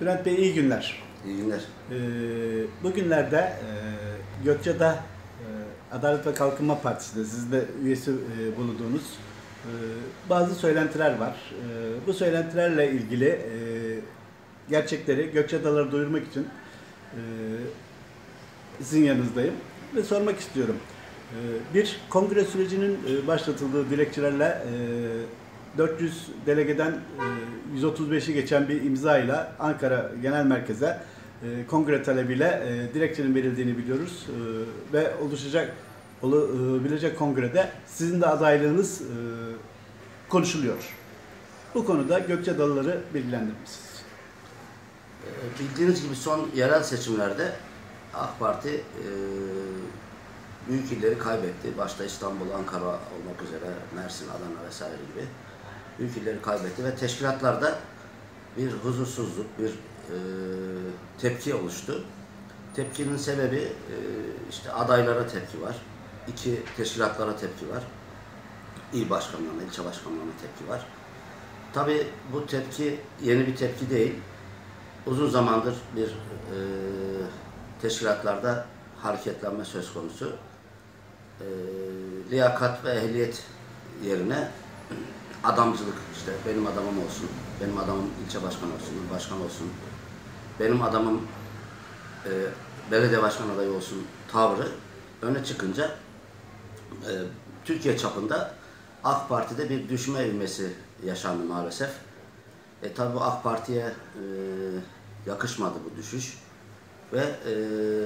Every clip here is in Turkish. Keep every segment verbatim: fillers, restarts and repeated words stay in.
Bülent Bey iyi günler. İyi günler. Ee, bugünlerde e, Gökçeada e, Adalet ve Kalkınma Partisi'nde siz de üyesi e, bulunduğunuz e, bazı söylentiler var. E, bu söylentilerle ilgili e, gerçekleri Gökçeadalılara duyurmak için e, sizin yanınızdayım ve sormak istiyorum. E, bir kongre sürecinin e, başlatıldığı dilekçelerle e, dört yüz delegeden yüz otuz beşi geçen bir imza ile Ankara Genel Merkez'e kongre talebiyle dilekçenin verildiğini biliyoruz ve oluşacak olabilecek kongrede sizin de adaylığınız konuşuluyor. Bu konuda Gökçeadalıları bilgilendirir misiniz? Bildiğiniz gibi son yerel seçimlerde AK Parti büyük illeri kaybetti. Başta İstanbul, Ankara olmak üzere Mersin, Adana vesaire gibi büyük illeri kaybetti ve teşkilatlarda bir huzursuzluk, bir e, tepki oluştu. Tepkinin sebebi e, işte adaylara tepki var, iki teşkilatlara tepki var, il başkanlarına, ilçe başkanlarına tepki var. Tabii bu tepki yeni bir tepki değil. Uzun zamandır bir e, teşkilatlarda hareketlenme söz konusu. E, liyakat ve ehliyet yerine adamcılık, işte benim adamım olsun, benim adamım ilçe başkanı olsun, başkan olsun, benim adamım e, belediye başkan adayı olsun tavrı öne çıkınca e, Türkiye çapında AK Parti'de bir düşme ivmesi yaşandı maalesef. E, tabi bu AK Parti'ye e, yakışmadı bu düşüş ve e,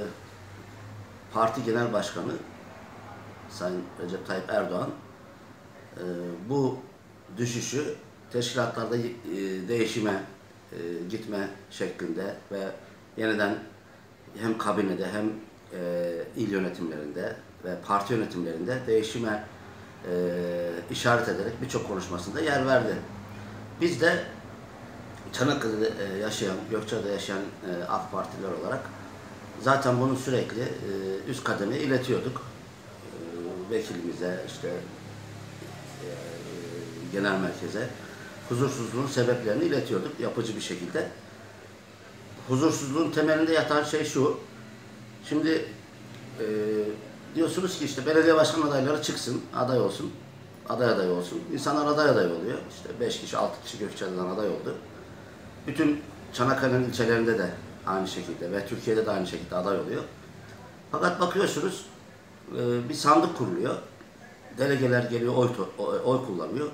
Parti Genel Başkanı Sayın Recep Tayyip Erdoğan e, bu düşüşü teşkilatlarda e, değişime e, gitme şeklinde ve yeniden hem kabinede hem e, il yönetimlerinde ve parti yönetimlerinde değişime e, işaret ederek birçok konuşmasında yer verdi. Biz de Çanakkale'de e, yaşayan, Gökçeada'da yaşayan e, AK Partililer olarak zaten bunu sürekli e, üst kademeye iletiyorduk. E, vekilimize, işte e, genel merkeze huzursuzluğun sebeplerini iletiyorduk yapıcı bir şekilde. Huzursuzluğun temelinde yatan şey şu. Şimdi e, diyorsunuz ki işte belediye başkan adayları çıksın, aday olsun, aday aday olsun. İnsanlar aday aday oluyor. İşte beş kişi, altı kişi Gökçeada'dan aday oldu. Bütün Çanakkale'nin ilçelerinde de aynı şekilde ve Türkiye'de de aynı şekilde aday oluyor. Fakat bakıyorsunuz e, bir sandık kuruluyor. Delegeler geliyor, oy, oy, oy kullanıyor.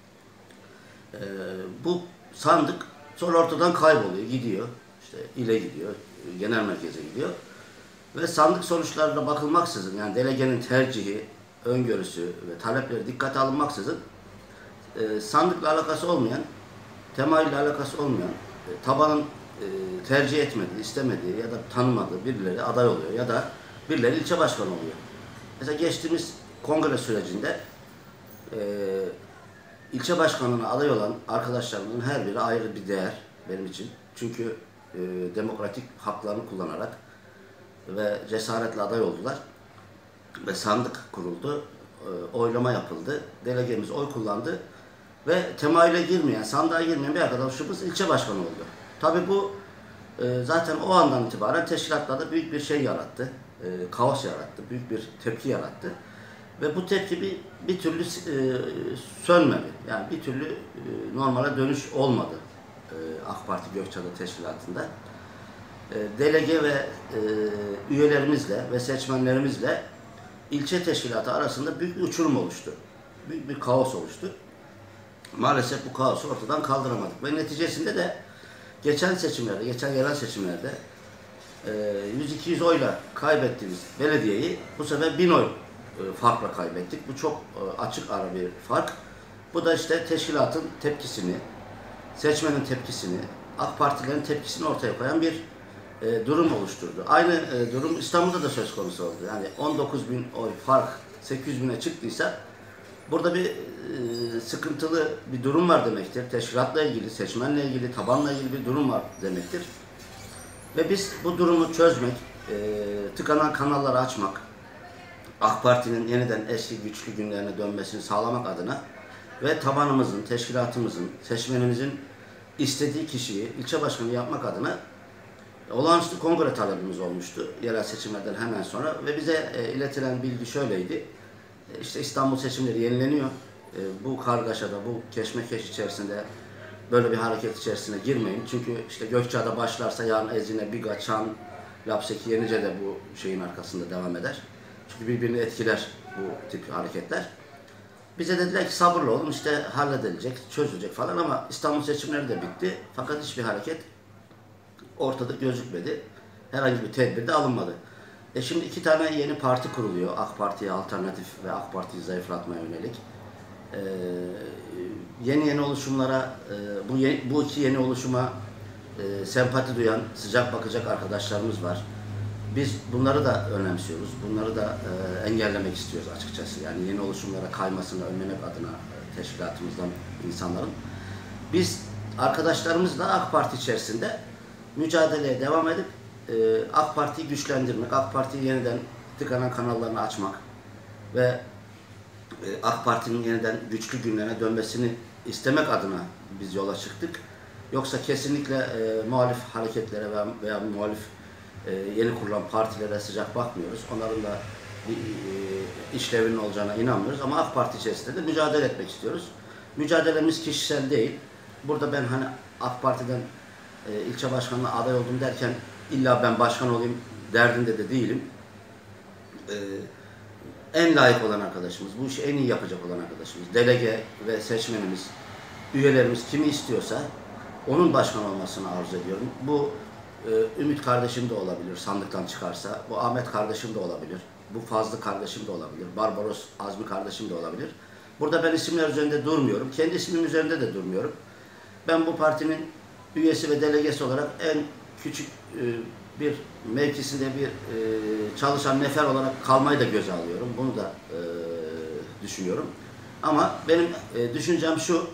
Ee, bu sandık sonra ortadan kayboluyor, gidiyor. İşte ile gidiyor, genel merkeze gidiyor. Ve sandık sonuçlarına bakılmaksızın, yani delegenin tercihi, öngörüsü ve talepleri dikkate alınmaksızın e, sandıkla alakası olmayan, temayülle alakası olmayan, e, tabanın e, tercih etmediği, istemediği ya da tanımadığı birileri aday oluyor ya da birileri ilçe başkanı oluyor. Mesela geçtiğimiz kongre sürecinde e, ilçe başkanlığına aday olan arkadaşlarımın her biri ayrı bir değer benim için. Çünkü e, demokratik haklarını kullanarak ve cesaretle aday oldular ve sandık kuruldu, e, oylama yapıldı, delegemiz oy kullandı ve temayüle girmeyen, sandığa girmeyen bir arkadaşımız ilçe başkanı oldu. Tabii bu e, zaten o andan itibaren teşkilatlarda büyük bir şey yarattı, e, kaos yarattı, büyük bir tepki yarattı. Ve bu tepki bir, bir türlü e, sönmedi. Yani bir türlü e, normale dönüş olmadı e, AK Parti Gökçeada Teşkilatı'nda. E, delege ve e, üyelerimizle ve seçmenlerimizle ilçe teşkilatı arasında büyük bir uçurum oluştu. Büyük bir kaos oluştu. Maalesef bu kaosu ortadan kaldıramadık. Ve neticesinde de geçen seçimlerde, geçen yerel seçimlerde e, yüz iki yüz oyla kaybettiğimiz belediyeyi bu sefer bin oy farkla kaybettik. Bu çok açık ara bir fark. Bu da işte teşkilatın tepkisini, seçmenin tepkisini, AK Partilerin tepkisini ortaya koyan bir e, durum oluşturdu. Aynı e, durum İstanbul'da da söz konusu oldu. Yani on dokuz bin oy fark sekiz yüz bine çıktıysa burada bir e, sıkıntılı bir durum var demektir. Teşkilatla ilgili, seçmenle ilgili, tabanla ilgili bir durum var demektir. Ve biz bu durumu çözmek, e, tıkanan kanalları açmak, AK Parti'nin yeniden eski güçlü günlerine dönmesini sağlamak adına ve tabanımızın, teşkilatımızın, seçmenimizin istediği kişiyi ilçe başkanı yapmak adına olağanüstü kongre talebimiz olmuştu yerel seçimlerden hemen sonra ve bize e, iletilen bilgi şöyleydi. E, işte İstanbul seçimleri yenileniyor. E, bu kargaşada, bu keşmekeş içerisinde böyle bir hareket içerisine girmeyin. Çünkü işte Gökçeada başlarsa yarın Ezine, Biga, Çan, Lapseki, Yenice de bu şeyin arkasında devam eder. Çünkü birbirini etkiler bu tip hareketler. Bize dediler ki sabırlı olun, işte halledilecek, çözülecek falan ama İstanbul seçimleri de bitti. Fakat hiçbir hareket ortada gözükmedi. Herhangi bir tedbir de alınmadı. E şimdi iki tane yeni parti kuruluyor. AK Parti'ye alternatif ve AK Parti'yi zayıflatmaya yönelik. Ee, yeni yeni oluşumlara, e, bu, yeni, bu iki yeni oluşuma e, sempati duyan, sıcak bakacak arkadaşlarımız var. Biz bunları da önemsiyoruz. Bunları da e, engellemek istiyoruz açıkçası. Yani yeni oluşumlara kaymasını önlemek adına e, teşkilatımızdan insanların. Biz arkadaşlarımızla AK Parti içerisinde mücadeleye devam edip e, AK Parti'yi güçlendirmek, AK Parti'yi yeniden tıkanan kanallarını açmak ve e, AK Parti'nin yeniden güçlü günlerine dönmesini istemek adına biz yola çıktık. Yoksa kesinlikle e, muhalif hareketlere veya, veya muhalif e, yeni kurulan partilere sıcak bakmıyoruz. Onların da bir e, işlevinin olacağına inanmıyoruz ama AK Parti içerisinde de mücadele etmek istiyoruz. Mücadelemiz kişisel değil. Burada ben hani AK Parti'den e, ilçe başkanına aday oldum derken illa ben başkan olayım derdinde de değilim. E, en layık olan arkadaşımız, bu işi en iyi yapacak olan arkadaşımız, delege ve seçmenimiz, üyelerimiz kimi istiyorsa onun başkan olmasını arzu ediyorum. Bu e, Ümit kardeşim de olabilir sandıktan çıkarsa, bu Ahmet kardeşim de olabilir, bu Fazlı kardeşim de olabilir, Barbaros Azmi kardeşim de olabilir. Burada ben isimler üzerinde durmuyorum, kendi ismim üzerinde de durmuyorum. Ben bu partinin üyesi ve delegesi olarak en küçük e, bir mevkisinde bir e, çalışan nefer olarak kalmayı da göze alıyorum. Bunu da e, düşünüyorum. Ama benim e, düşüncem şu,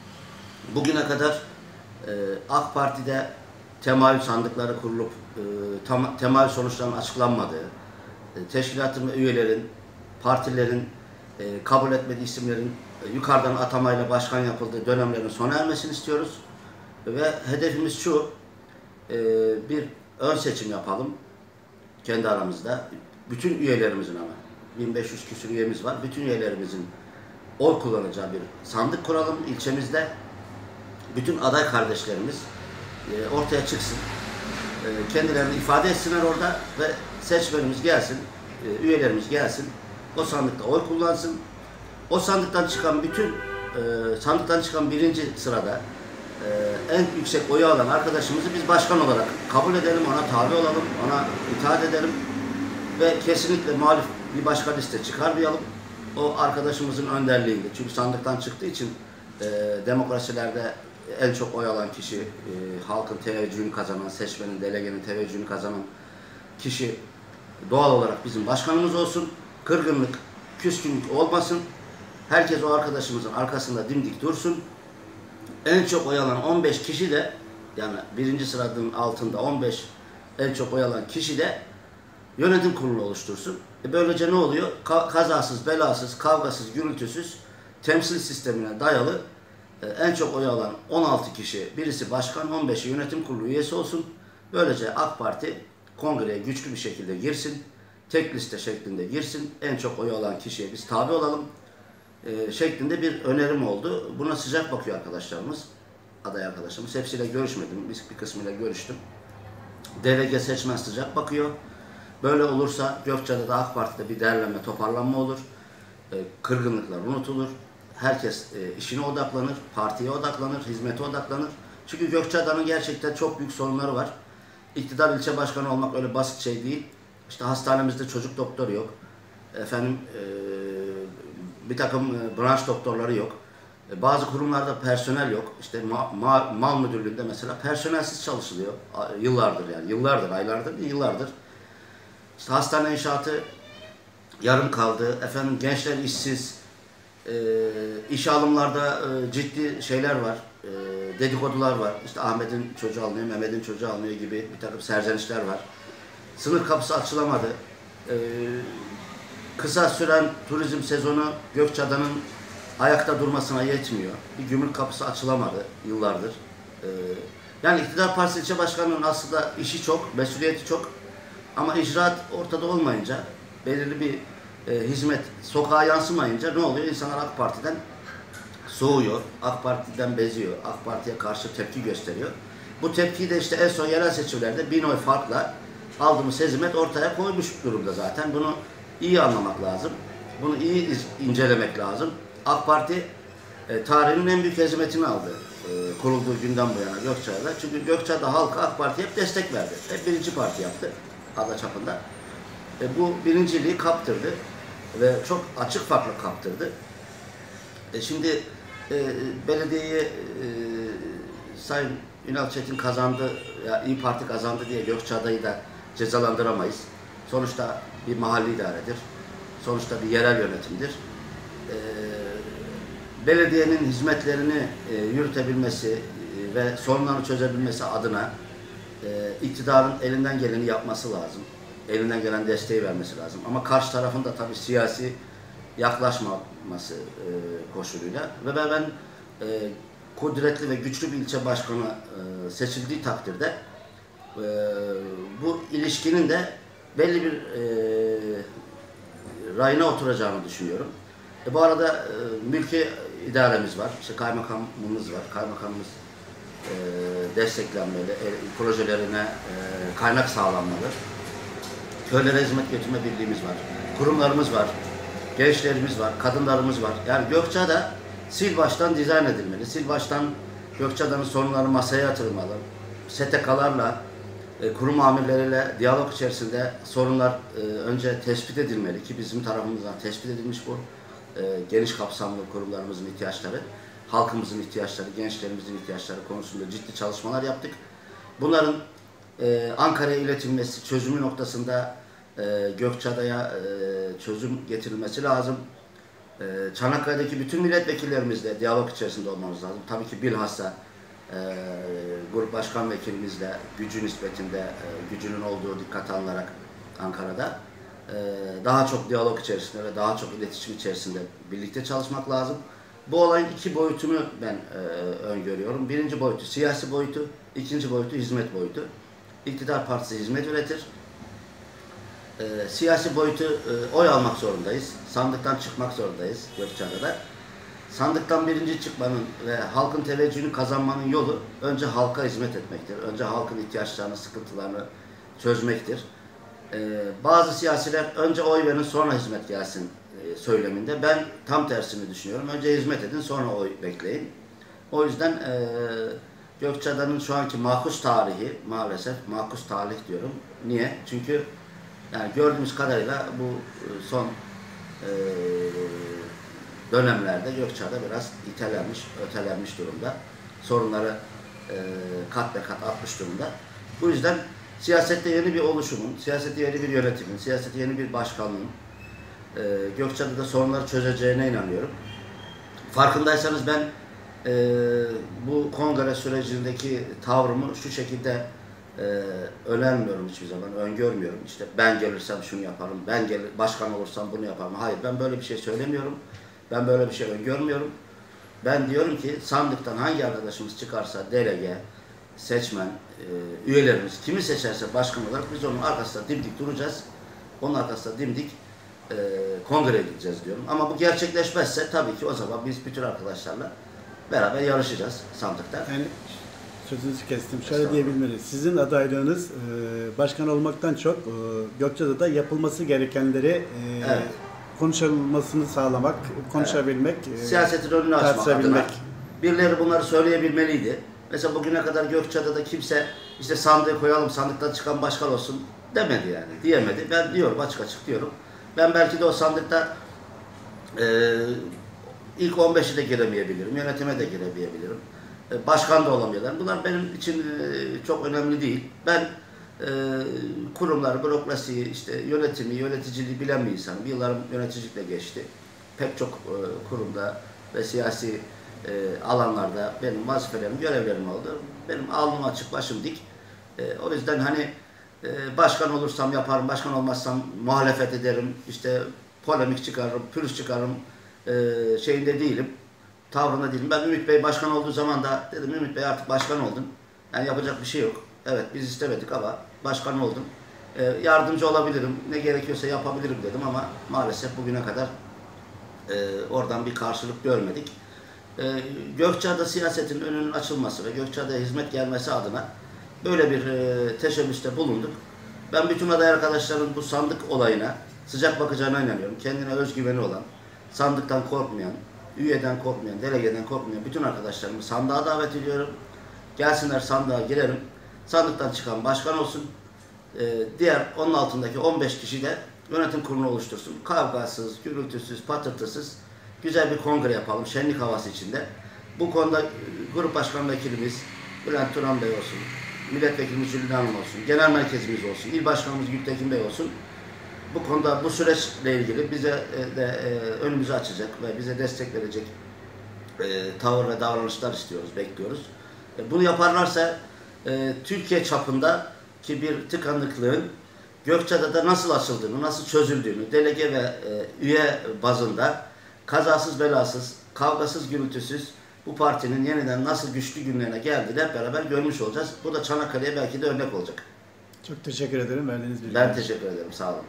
bugüne kadar e, AK Parti'de temayül sandıkları kurulup e, tam, temayül sonuçlarının açıklanmadığı, e, teşkilatın ve üyelerin, partilerin e, kabul etmediği isimlerin e, yukarıdan atamayla başkan yapıldığı dönemlerin sona ermesini istiyoruz. Ve hedefimiz şu, e, bir ön seçim yapalım kendi aramızda. Bütün üyelerimizin ama, bin beş yüz küsur üyemiz var. Bütün üyelerimizin oy kullanacağı bir sandık kuralım ilçemizde. Bütün aday kardeşlerimiz e, ortaya çıksın. E, kendilerini ifade etsinler orada ve seçmenimiz gelsin, e, üyelerimiz gelsin. O sandıkta oy kullansın. O sandıktan çıkan bütün, e, sandıktan çıkan birinci sırada Ee, en yüksek oyu alan arkadaşımızı biz başkan olarak kabul edelim, ona tabi olalım, ona itaat edelim ve kesinlikle muhalif bir başka liste çıkarmayalım. O arkadaşımızın önderliğinde. Çünkü sandıktan çıktığı için e, demokrasilerde en çok oy alan kişi, e, halkın teveccühünü kazanan, seçmenin, delegenin teveccühünü kazanan kişi doğal olarak bizim başkanımız olsun. Kırgınlık, küskünlük olmasın. Herkes o arkadaşımızın arkasında dimdik dursun. En çok oy alan on beş kişi de, yani birinci sıranın altında on beş en çok oy alan kişi de yönetim kurulu oluştursun. E böylece ne oluyor? Ka kazasız, belasız, kavgasız, gürültüsüz temsil sistemine dayalı e, en çok oy alan on altı kişi, birisi başkan, on beşi yönetim kurulu üyesi olsun. Böylece AK Parti kongreye güçlü bir şekilde girsin. Tek liste şeklinde girsin. En çok oy alan kişiye biz tabi olalım. E, şeklinde bir önerim oldu. Buna sıcak bakıyor arkadaşlarımız, aday arkadaşlarımız. Hepsiyle görüşmedim, biz bir kısmıyla görüştüm. Delege seçmen sıcak bakıyor. Böyle olursa Gökçeada'da AK Parti'de bir derleme, toparlanma olur. E, kırgınlıklar unutulur. Herkes e, işine odaklanır, partiye odaklanır, hizmete odaklanır. Çünkü Gökçeada'nın gerçekten çok büyük sorunları var. İktidar ilçe başkanı olmak öyle basit şey değil. İşte hastanemizde çocuk doktoru yok. Efendim e, bir takım e, branş doktorları yok. E, bazı kurumlarda personel yok. İşte ma ma mal müdürlüğünde mesela personelsiz çalışılıyor. A, yıllardır yani. Yıllardır, aylardır değil, yıllardır. İşte hastane inşaatı yarım kaldı. Efendim gençler işsiz. E, iş alımlarda e, ciddi şeyler var. E, dedikodular var. İşte Ahmet'in çocuğu alınıyor, Mehmet'in çocuğu alınıyor gibi bir takım serzenişler var. Sınır kapısı açılamadı. E, kısa süren turizm sezonu Gökçeada'nın ayakta durmasına yetmiyor. Bir gümrük kapısı açılamadı yıllardır. E, yani iktidar partisi ilçe başkanının aslında işi çok, mesuliyeti çok ama icraat ortada olmayınca, belirli bir e, hizmet sokağa yansımayınca ne oluyor? İnsanlar AK Parti'den soğuyor, AK Parti'den beziyor, AK Parti'ye karşı tepki gösteriyor. Bu tepkiyi de işte en son yerel seçimlerde bin oy farkla aldığımız hizmet ortaya koymuş durumda zaten. Bunu iyi anlamak lazım. Bunu iyi incelemek lazım. AK Parti e, tarihinin en büyük hizmetini aldı. E, kurulduğu günden bu yana Gökçeada'da. Çünkü Gökçeada halkı AK Parti'ye hep destek verdi. Hep birinci parti yaptı ada çapında. E, bu birinciliği kaptırdı ve çok açık farkla kaptırdı. E, şimdi e, belediyeyi e, Sayın Ünal Çetin kazandı, ya İYİ Parti kazandı diye Gökçeada'yı da cezalandıramayız. Sonuçta bir mahalli idaredir. Sonuçta bir yerel yönetimdir. E, belediyenin hizmetlerini e, yürütebilmesi e, ve sorunlarını çözebilmesi adına e, iktidarın elinden geleni yapması lazım. Elinden gelen desteği vermesi lazım. Ama karşı tarafın da tabii siyasi yaklaşmaması e, koşuluyla ve ben, ben e, kudretli ve güçlü bir ilçe başkanı e, seçildiği takdirde e, bu ilişkinin de belli bir e, rayına oturacağını düşünüyorum. E, bu arada e, mülki idaremiz var, işte kaymakamımız var. Kaymakamımız e, desteklenmeli, e, projelerine e, kaynak sağlanmalı. Köylere hizmet götürme birliğimiz var, kurumlarımız var, gençlerimiz var, kadınlarımız var. Yani Gökçeada sil baştan dizayn edilmeli. Sil baştan Gökçeada'nın sorunları masaya yatırılmalı. S T K'larla, e, kurum amirleriyle diyalog içerisinde sorunlar e, önce tespit edilmeli ki bizim tarafımızdan tespit edilmiş bu. E, geniş kapsamlı kurumlarımızın ihtiyaçları, halkımızın ihtiyaçları, gençlerimizin ihtiyaçları konusunda ciddi çalışmalar yaptık. Bunların e, Ankara'ya iletilmesi, çözümü noktasında e, Gökçeada'ya e, çözüm getirilmesi lazım. E, Çanakkale'deki bütün milletvekillerimizle diyalog içerisinde olmamız lazım. Tabii ki bilhassa e, grup başkan vekilimizle gücü nispetinde, e, gücünün olduğu dikkate alınarak Ankara'da e, daha çok diyalog içerisinde ve daha çok iletişim içerisinde birlikte çalışmak lazım. Bu olayın iki boyutunu ben e, öngörüyorum. Birinci boyutu siyasi boyutu, ikinci boyutu hizmet boyutu. İktidar partisi hizmet üretir. E, siyasi boyutu e, oy almak zorundayız. Sandıktan çıkmak zorundayız Gökçeada'da. Sandıktan birinci çıkmanın ve halkın teveccühünü kazanmanın yolu önce halka hizmet etmektir. Önce halkın ihtiyaçlarını, sıkıntılarını çözmektir. E, bazı siyasiler önce oy verin sonra hizmet gelsin e, söyleminde. Ben tam tersini düşünüyorum. Önce hizmet edin sonra oy bekleyin. O yüzden e, Gökçeada'nın şu anki makus tarihi, maalesef makus tarih diyorum. Niye? Çünkü yani gördüğümüz kadarıyla bu son e, dönemlerde Gökçeada biraz itelenmiş, ötelenmiş durumda. Sorunları e, kat be kat atmış durumda. Bu yüzden siyasette yeni bir oluşumun, siyasette yeni bir yönetimin, siyasette yeni bir başkanlığın e, Gökçeada'da sorunları çözeceğine inanıyorum. Farkındaysanız ben e, bu kongre sürecindeki tavrımı şu şekilde e, önermiyorum hiçbir zaman, öngörmüyorum. İşte ben gelirsem şunu yaparım, ben gel başkan olursam bunu yaparım. Hayır, ben böyle bir şey söylemiyorum. Ben böyle bir şey öngörmüyorum. Ben diyorum ki sandıktan hangi arkadaşımız çıkarsa delege, seçmen, e, üyelerimiz kimi seçerse başkan olarak biz onun arkasında dimdik duracağız. Onun arkasında dimdik e, kongreye gideceğiz diyorum. Ama bu gerçekleşmezse tabii ki o zaman biz bütün arkadaşlarla beraber yarışacağız sandıkta. Yani sözünüzü kestim. Şöyle diyebilmeliyiz. Sizin adaylığınız e, başkan olmaktan çok e, Gökçeada'da yapılması gerekenleri e, evet. konuşulmasını sağlamak, konuşabilmek, evet. e, siyasetin önünü açmak adına. Birileri bunları söyleyebilmeliydi. Mesela bugüne kadar Gökçeada'da kimse işte sandığı koyalım, sandıktan çıkan başkan olsun demedi yani. Diyemedi. Ben diyorum, açık açık diyorum. Ben belki de o sandıkta e, ilk on beşi de giremeyebilirim, yönetime de giremeyebilirim. E, başkan da olamayabilirim. Bunlar benim için e, çok önemli değil. Ben e, kurumları, bürokrasiyi, işte yönetimi, yöneticiliği bilen bir insanım. Yıllarım yöneticilikle geçti. Pek çok e, kurumda ve siyasi e, alanlarda benim vazifelerim, görevlerim oldu. Benim alnım açık, başım dik. E, o yüzden hani e, başkan olursam yaparım, başkan olmazsam muhalefet ederim, işte polemik çıkarırım, pürüz çıkarırım e, şeyinde değilim. tavrında değilim. Ben Ümit Bey başkan olduğu zaman da dedim Ümit Bey artık başkan oldun. Yani yapacak bir şey yok. Evet biz istemedik ama başkan oldum. Ee, yardımcı olabilirim. Ne gerekiyorsa yapabilirim dedim ama maalesef bugüne kadar e, oradan bir karşılık görmedik. E, Gökçeada siyasetin önünün açılması ve Gökçeada'ya hizmet gelmesi adına böyle bir e, teşebbüste bulunduk. Ben bütün aday arkadaşların bu sandık olayına sıcak bakacağına inanıyorum. Kendine özgüveni olan, sandıktan korkmayan, üyeden korkmayan, delegeden korkmayan bütün arkadaşlarımı sandığa davet ediyorum. Gelsinler sandığa girelim. Sandıktan çıkan başkan olsun. Ee, diğer onun altındaki on beş kişi de yönetim kurulunu oluştursun. Kavgasız, gürültüsüz, patırtısız güzel bir kongre yapalım şenlik havası içinde. Bu konuda grup başkan vekilimiz Bülent Turan Bey olsun, milletvekilimiz Zülün Hanım olsun, genel merkezimiz olsun, il başkanımız Gültekin Bey olsun. Bu konuda bu süreçle ilgili bize de e, önümüzü açacak ve bize destek verecek e, tavır ve davranışlar istiyoruz, bekliyoruz. E, bunu yaparlarsa e, Türkiye çapında ki bir tıkanıklığın Gökçeada'da nasıl açıldığını, nasıl çözüldüğünü, delege ve e, üye bazında kazasız belasız, kavgasız gürültüsüz bu partinin yeniden nasıl güçlü günlerine geldiğini hep beraber görmüş olacağız. Bu da Çanakkale'ye belki de örnek olacak. Çok teşekkür ederim verdiğiniz bilgiler. Ben teşekkür ederim. Sağ olun.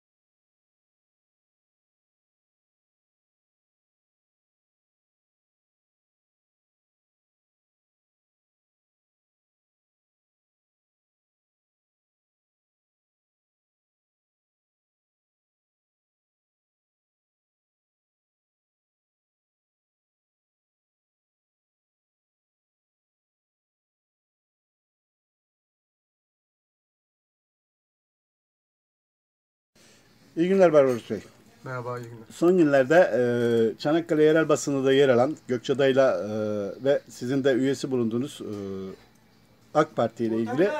İyi günler Barbaros Bey. Merhaba, iyi günler. Son günlerde e, Çanakkale yerel basınında yer alan Gökçeada'yla e, ve sizin de üyesi bulunduğunuz e, AK Parti ile ilgili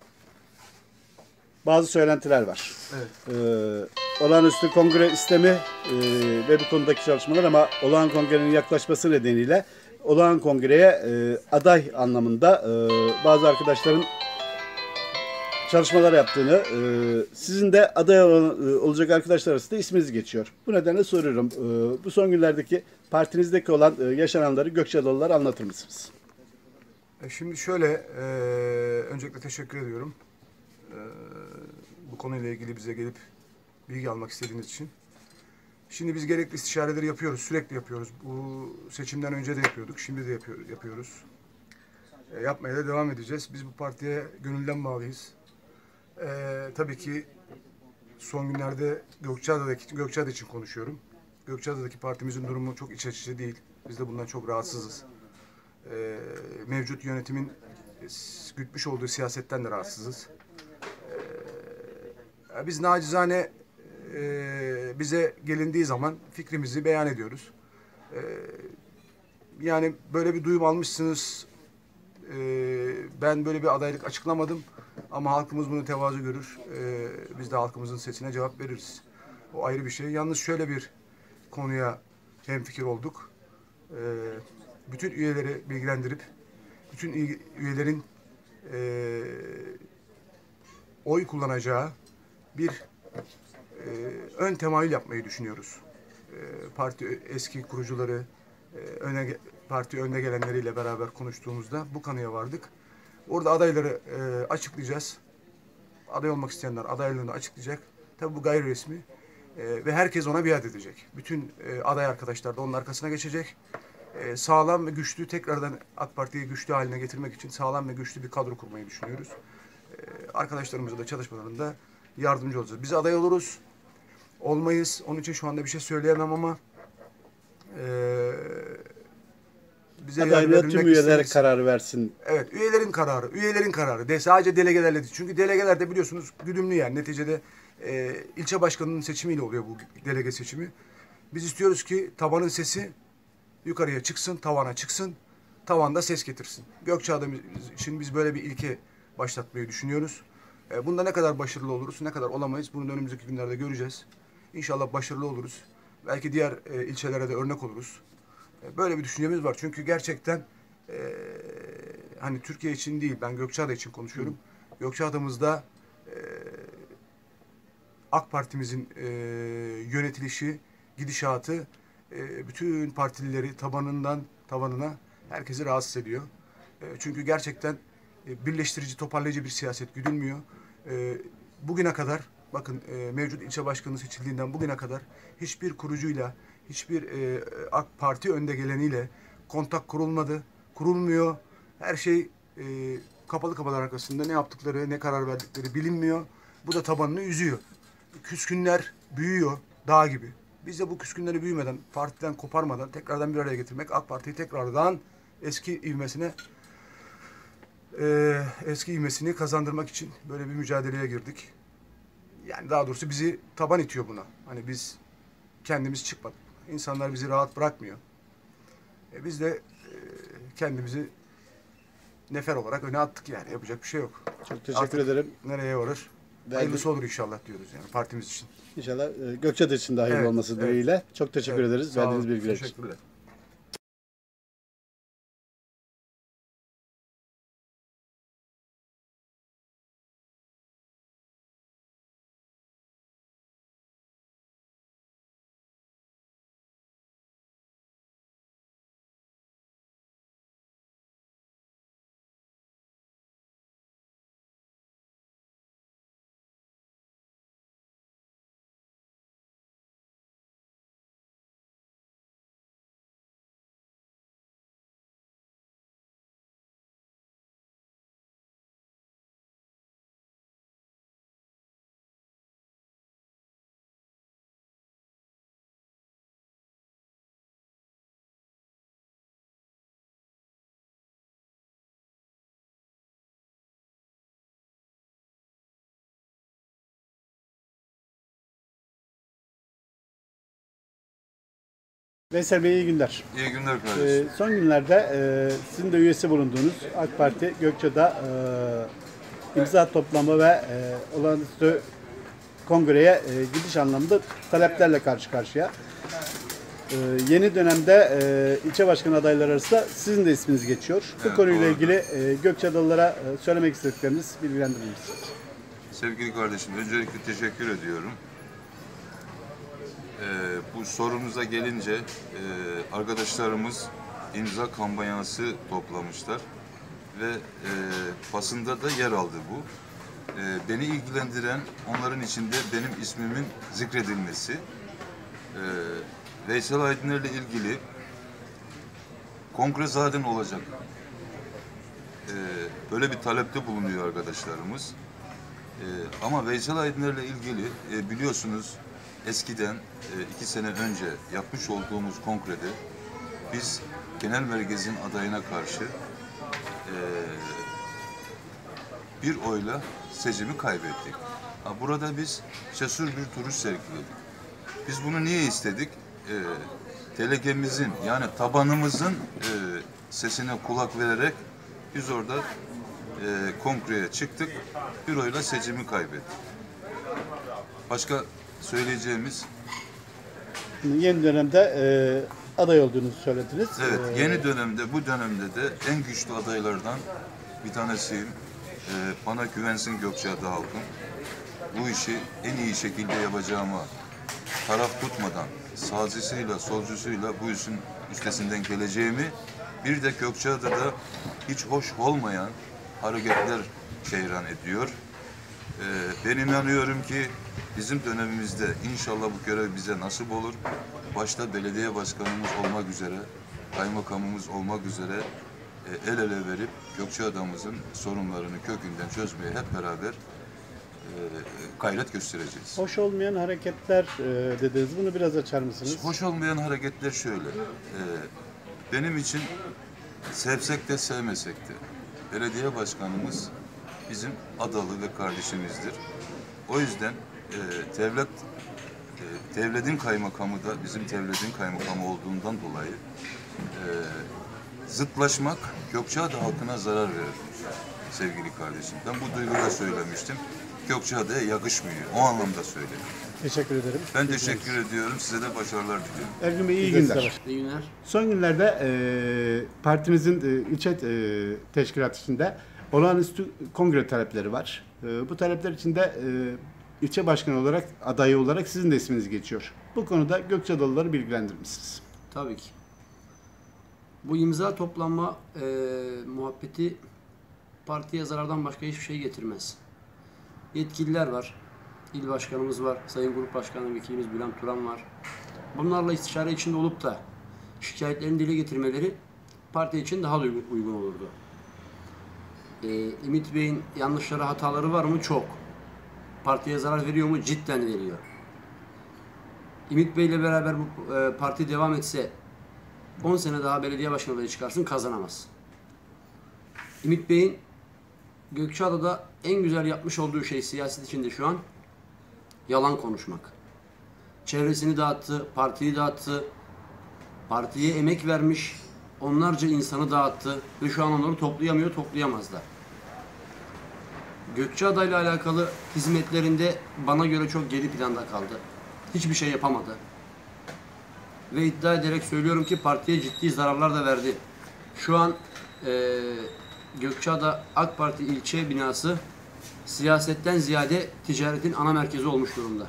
bazı söylentiler var. Evet. E, olağanüstü kongre istemi e, ve bu konudaki çalışmalar ama olağan kongrenin yaklaşması nedeniyle olağan kongreye e, aday anlamında e, bazı arkadaşların çalışmalar yaptığını, e, sizin de aday olacak arkadaşlar arasında isminiz geçiyor. Bu nedenle soruyorum. E, bu son günlerdeki partinizdeki olan e, yaşananları Gökçeadalılar anlatır mısınız? E şimdi şöyle, e, öncelikle teşekkür ediyorum. E, bu konuyla ilgili bize gelip bilgi almak istediğiniz için. Şimdi biz gerekli istişareleri yapıyoruz, sürekli yapıyoruz. Bu seçimden önce de yapıyorduk, şimdi de yapıyor, yapıyoruz. E, yapmaya da devam edeceğiz. Biz bu partiye gönülden bağlıyız. Ee, tabii ki son günlerde Gökçeada'daki, Gökçeada için konuşuyorum. Gökçeada'daki partimizin durumu çok iç açıcı değil. Biz de bundan çok rahatsızız. Ee, mevcut yönetimin gütmüş olduğu siyasetten de rahatsızız. Ee, biz nacizane e, bize gelindiği zaman fikrimizi beyan ediyoruz. Ee, yani böyle bir duyum almışsınız. Ee, ben böyle bir adaylık açıklamadım. Ama halkımız bunu tevazu görür. Ee, biz de halkımızın sesine cevap veririz. O ayrı bir şey. Yalnız şöyle bir konuya hemfikir olduk. Ee, bütün üyeleri bilgilendirip, bütün üyelerin e, oy kullanacağı bir e, ön temayül yapmayı düşünüyoruz. E, parti eski kurucuları, e, öne, parti önde gelenleriyle beraber konuştuğumuzda bu kanıya vardık. Orada adayları e, açıklayacağız. Aday olmak isteyenler adaylığını açıklayacak. Tabii bu gayri resmi e, ve herkes ona biat edecek. Bütün e, aday arkadaşlar da onun arkasına geçecek. E, sağlam ve güçlü, tekrardan AK Parti'yi güçlü haline getirmek için sağlam ve güçlü bir kadro kurmayı düşünüyoruz. E, arkadaşlarımıza da çalışmalarında yardımcı olacağız. Biz aday oluruz, olmayız. Onun için şu anda bir şey söyleyemem ama e, bize adaylığa tüm üyeler karar versin. Evet, üyelerin kararı, üyelerin kararı. De, sadece delegelerle değil. Çünkü delegelerde biliyorsunuz güdümlü yani. Neticede e, ilçe başkanının seçimiyle oluyor bu delege seçimi. Biz istiyoruz ki tabanın sesi yukarıya çıksın, tavana çıksın. Tavanda ses getirsin. Gökçeada için biz böyle bir ilke başlatmayı düşünüyoruz. E, bunda ne kadar başarılı oluruz, ne kadar olamayız bunu önümüzdeki günlerde göreceğiz. İnşallah başarılı oluruz. Belki diğer e, ilçelere de örnek oluruz. Böyle bir düşüncemiz var. Çünkü gerçekten e, hani Türkiye için değil, ben Gökçeada için konuşuyorum. Hı. Gökçeada'mızda e, AK Parti'mizin e, yönetilişi, gidişatı e, bütün partilileri tabanından tabanına herkesi rahatsız ediyor. E, çünkü gerçekten e, birleştirici, toparlayıcı bir siyaset güdülmüyor. E, bugüne kadar, bakın e, mevcut ilçe başkanı seçildiğinden bugüne kadar hiçbir kurucuyla, hiçbir e, AK Parti önde geleniyle kontak kurulmadı, kurulmuyor. Her şey e, kapalı kapılar arkasında, ne yaptıkları, ne karar verdikleri bilinmiyor. Bu da tabanını üzüyor. Küskünler büyüyor, dağ gibi. Biz de bu küskünleri büyümeden, partiden koparmadan tekrardan bir araya getirmek, AK Parti'yi tekrardan eski ivmesine, e, eski ivmesini kazandırmak için böyle bir mücadeleye girdik. Yani daha doğrusu bizi taban itiyor buna. Hani biz kendimiz çıkmadık. İnsanlar bizi rahat bırakmıyor. E biz de e, kendimizi nefer olarak öne attık yani. Yapacak bir şey yok. Çok teşekkür Artık ederim. nereye varır? Hayırlısı olur inşallah diyoruz yani partimiz için. İnşallah e, Gökçeada için de hayırlı Evet, olması evet. dileğiyle. Çok teşekkür Evet, ederiz sağ olun. verdiğiniz bilgiler için. Teşekkürler. Veysel Bey iyi günler. İyi günler kardeşim. Ee, son günlerde e, sizin de üyesi bulunduğunuz AK Parti Gökçeada e, imza toplama ve e, olağanüstü kongreye e, gidiş anlamında taleplerle karşı karşıya. E, yeni dönemde e, ilçe başkanı adayları arasında sizin de isminiz geçiyor. Bu Evet, konuyla doğrudur. ilgili e, Gökçeadalılara e, söylemek istedikleriniz bilgilendirir misiniz? Sevgili kardeşim, öncelikle teşekkür ediyorum. Ee, bu sorumuza gelince e, arkadaşlarımız imza kampanyası toplamışlar ve e, basında da yer aldı bu. E, beni ilgilendiren onların içinde benim ismimin zikredilmesi. E, Veysel Aydınlar ile ilgili kongre zaten olacak. E, böyle bir talepte bulunuyor arkadaşlarımız. E, ama Veysel Aydınlar ile ilgili e, biliyorsunuz eskiden e, iki sene önce yapmış olduğumuz kongrede biz genel merkezin adayına karşı e, bir oyla seçimi kaybettik. Ha, burada biz cesur bir duruş sergiledik. Biz bunu niye istedik? E, delegemizin yani tabanımızın e, sesine kulak vererek biz orada e, kongreye çıktık. Bir oyla seçimi kaybettik. Başka söyleyeceğimiz... Yeni dönemde e, aday olduğunuzu söylediniz. Evet, E, yeni dönemde, bu dönemde de en güçlü adaylardan bir tanesiyim. Ee, bana güvensin Gökçeada halkım. Bu işi en iyi şekilde yapacağıma, taraf tutmadan, sağcısıyla, solcusuyla bu işin üstesinden geleceğimi, bir de Gökçeada'da hiç hoş olmayan hareketler ceyran ediyor. Ee, ben inanıyorum ki bizim dönemimizde inşallah bu görev bize nasip olur. Başta belediye başkanımız olmak üzere, kaymakamımız olmak üzere e, el ele verip Gökçeada'mızın sorunlarını kökünden çözmeye hep beraber e, gayret göstereceğiz. Hoş olmayan hareketler e, dediniz. Bunu biraz açar mısınız? Hoş olmayan hareketler şöyle. E, benim için sevsek de sevmesek de belediye başkanımız bizim adalı ve kardeşimizdir. O yüzden e, devlet e, devletin kaymakamı da bizim devletin kaymakamı olduğundan dolayı e, zıtlaşmak Gökçeada halkına zarar verir sevgili kardeşim. Ben bu duyguda söylemiştim. Gökçeada'ya yakışmıyor. O anlamda söyledim. Teşekkür ederim. Ben teşekkür ediyorum. Size de başarılar diliyorum. Ergün Bey iyi günler. İyi günler. Son günlerde e, partimizin e, ilçe e, teşkilatı içinde olağanüstü kongre talepleri var. E, bu talepler içinde e, ilçe başkanı olarak, adayı olarak sizin de isminiz geçiyor. Bu konuda Gökçeadalıları bilgilendirir misiniz? Tabii ki. Bu imza toplanma e, muhabbeti partiye zarardan başka hiçbir şey getirmez. Yetkililer var. İl başkanımız var. Sayın Grup Başkanı Vekilimiz Bülent Turan var. Bunlarla istişare içinde olup da şikayetlerini dile getirmeleri parti için daha uygun olurdu. E, Ümit Bey'in yanlışları, hataları var mı? Çok. Partiye zarar veriyor mu? Cidden veriyor. Ümit Bey ile beraber bu e, parti devam etse on sene daha belediye başkanı adayı çıkarsın, kazanamaz. Ümit Bey'in Gökçeada'da en güzel yapmış olduğu şey siyaset içinde şu an yalan konuşmak. Çevresini dağıttı, partiyi dağıttı, partiye emek vermiş, onlarca insanı dağıttı ve şu an onları toplayamıyor, toplayamaz da. Gökçeada ile alakalı hizmetlerinde bana göre çok geri planda kaldı. Hiçbir şey yapamadı. Ve iddia ederek söylüyorum ki partiye ciddi zararlar da verdi. Şu an e, Gökçeada AK Parti ilçe binası siyasetten ziyade ticaretin ana merkezi olmuş durumda.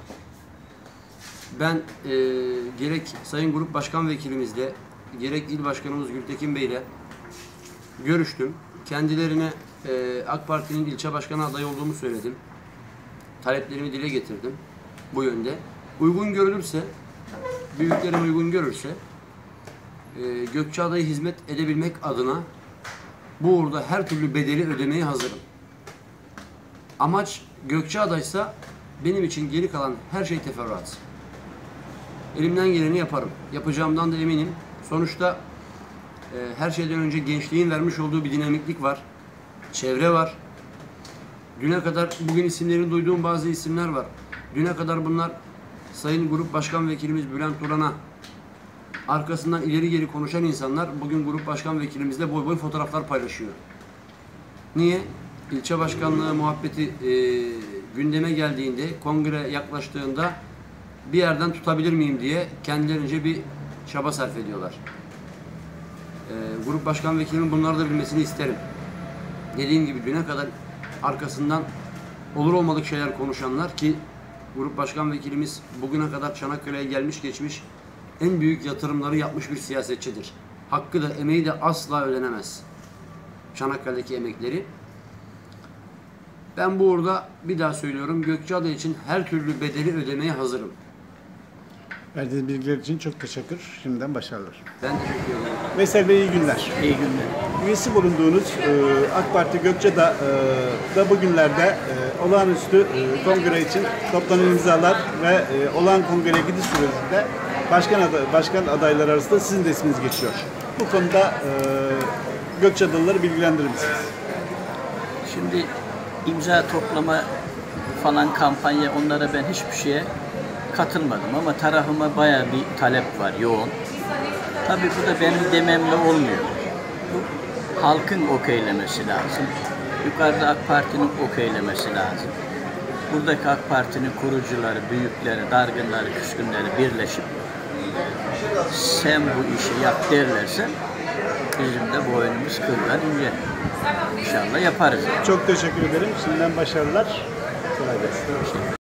Ben e, gerek Sayın Grup Başkan Vekilimizle, gerek İl Başkanımız Gültekin Bey ile görüştüm. Kendilerine e, AK Parti'nin ilçe başkanı adayı olduğumu söyledim. Taleplerimi dile getirdim bu yönde. Uygun görülürse, büyüklerim uygun görürse e, Gökçeada'ya hizmet edebilmek adına bu uğurda her türlü bedeli ödemeye hazırım. Amaç Gökçeada'ysa benim için geri kalan her şey teferruat. Elimden geleni yaparım. Yapacağımdan da eminim. Sonuçta e, her şeyden önce gençliğin vermiş olduğu bir dinamiklik var. Çevre var. Düne kadar bugün isimlerini duyduğum bazı isimler var. Düne kadar bunlar Sayın Grup Başkan Vekilimiz Bülent Turan'a arkasından ileri geri konuşan insanlar bugün Grup Başkan Vekilimizle boy boy fotoğraflar paylaşıyor. Niye? İlçe başkanlığı muhabbeti e, gündeme geldiğinde, kongre yaklaştığında bir yerden tutabilir miyim diye kendilerince bir çaba sarf ediyorlar. E, Grup Başkan Vekilimin bunları da bilmesini isterim. Dediğim gibi düne kadar arkasından olur olmadık şeyler konuşanlar ki Grup Başkan Vekilimiz bugüne kadar Çanakkale'ye gelmiş geçmiş en büyük yatırımları yapmış bir siyasetçidir. Hakkı da emeği de asla ödenemez. Çanakkale'deki emekleri. Ben bu uğurda bir daha söylüyorum, Gökçeada için her türlü bedeli ödemeye hazırım. Verdiğiniz bilgiler için çok teşekkür. Şimdiden başarılar. Ben teşekkür ederim. Veysel Bey iyi günler. İyi günler. Üyesi bulunduğunuz e, AK Parti Gökçeada'da bugünlerde e, olağanüstü e, kongre için toplanan imzalar ve e, olağan kongreye gidiş sürecinde başkan, aday, başkan adayları arasında sizin de isminiz geçiyor. Bu konuda e, Gökçeadalıları bilgilendirir misiniz? Şimdi imza toplama falan kampanya, onlara ben hiçbir şeye katılmadım ama tarafıma bayağı bir talep var, yoğun. Tabii bu da benim dememle olmuyor. Bu halkın okeylemesi lazım. Yukarıda AK Parti'nin okeylemesi lazım. Buradaki AK Parti'nin kurucuları, büyükleri, dargınları, küskünleri birleşip sen bu işi yap derlerse bizim de boynumuz kıllar ince. İnşallah yaparız. Çok teşekkür ederim. Şimdiden başarılar. Kolay gelsin.